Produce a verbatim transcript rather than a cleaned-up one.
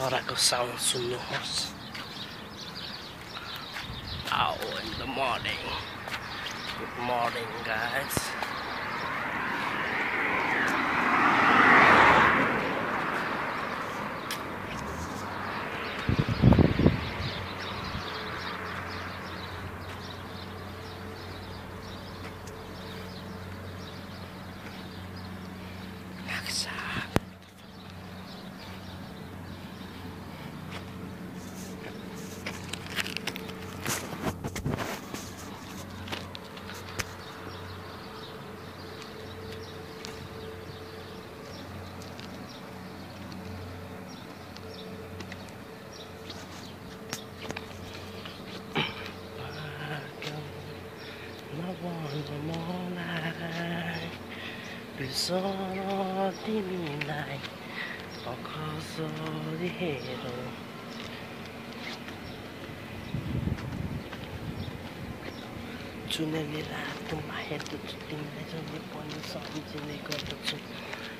चराको साउन्ड सुन्नुहोस्. Ow in the morning. Good morning, guys. Bisono timinai okaso di hero Chuneli rato maheto timinai jane pani सम्झिने गर्दछु